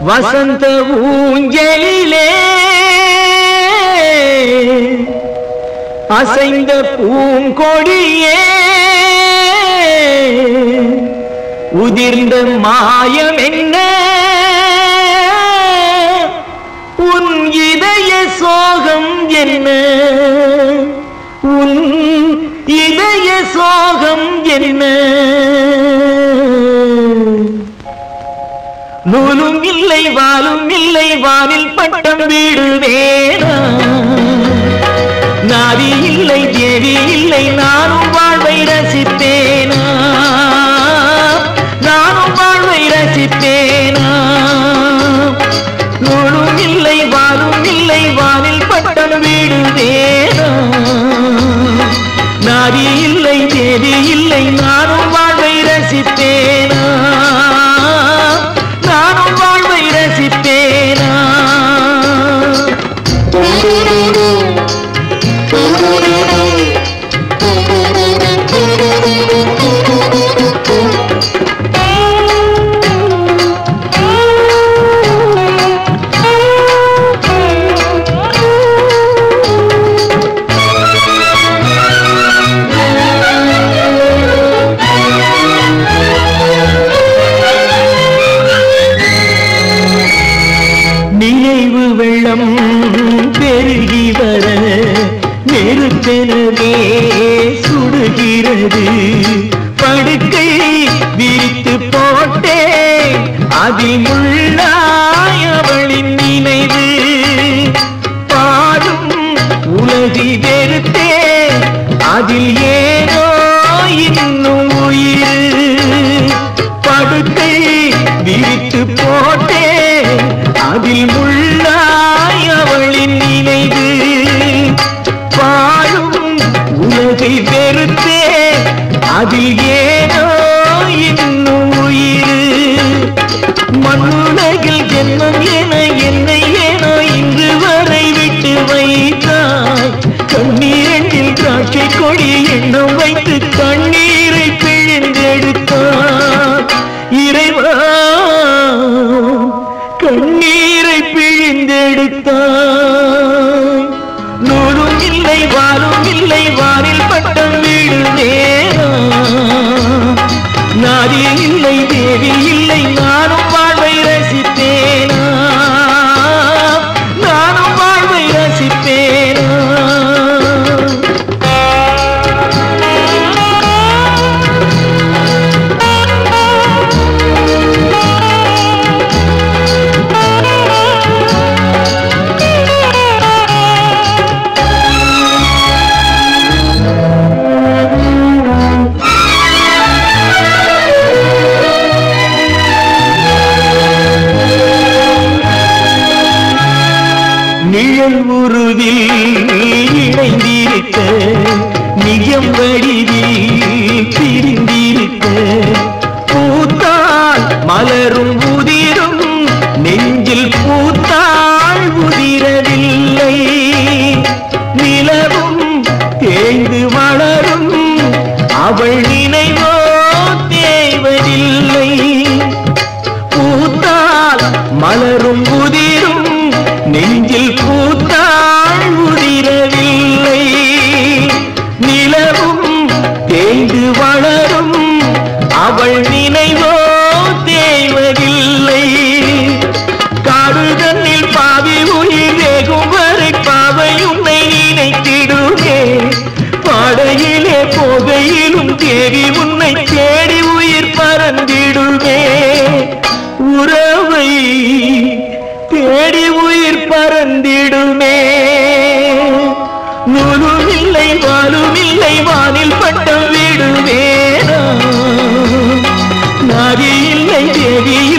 வசந்த ஊஞ்சலிலே அசைந்த பூங்கொடியே உதிர்ந்த மாயம் என்ன உன் இதய சோகம் என்ன உன் இதய சோகம் என்ன நூலும் இல்லை வாலும் இல்லை வானில் பட்டம் வீடுவேனா நாதி இல்லை தேவி இல்லை நானும் வாழ்வை ரசித்தேனா நானும் வாழ்வை ரசித்தேனா நூலும் இல்லை வாலும் இல்லை வானில் பட்டம் வீடுவேனா நாதி இல்லை தேவி இல்லை நானும் வாழ்வை ரசித்தேனா நானும் வாழ்வை ரசித்தேனா நினைவு வெள்ளம் பெருகி வர நெருப்பெனவே சுடுகிறது படுக்கை விரித்து போட்டே அதில் முள்ளாய் அவளின் நினைவு பாடும் உலகி வெறுத்தே அதில் ஏனோ இன்னும் உயிர் படுக்கை விரித்து போட்டே அதில் முள்ளாய் அவளின் நினைவு பாடும் உலகை வெறுத்தே அதில் ஏனோ இன்னும் உயிர் மண்ணுலகில் ஜென்மம் என என்னை ஏனோ இன்று வரை விட்டு வைத்தாய் கண்ணீரில் திராட்சை கொடி எண்ணம் வைத்து கண்ணீரை பிழிந்தெடுத்தார் இறைவா கண்ணீரை பிழிந்தெடுத்தாய் நூலும் இல்லை வாலும் இல்லை வானில் பட்டம் வீடுவேனா நாதி இல்லை தேவி இல்லை நானும் வாழ்வை ரசித்தேனா நானும் வாழ்வை ரசித்தேனா நிழல் உருவில் இணைந்திருக்க நிஜம் வடிவில் பிரிந்திருக்க பூத்தால் மலரும் உதிரும் நெஞ்சில் பூத்தாள் உதிரவில்லை நிலவும் தேய்ந்து வளரும் அவள் நினைவோ தேய்வதில்லை பூத்தால் மலரும் உதிரும் நெஞ்சில் பூத்தாள் உதிரவில்லை நிலவும் தேய்ந்து வளரும் அவள் நினைவோ தேய்வதில்லை காடுதன்னில் பாவி உயிர் வேகும் வரை பாவை உன்னை நினைத்திடுவே பாடையிலே போகையிலும் தேடி உன்னை தேடி உயிர் பறந்திடுவே உறவை தேடி உயிர் பறந்திடுமே நூலும் இல்லை வாலும் இல்லை வானில் பட்டம் விடுவேனா நாதி இல்லை தேவி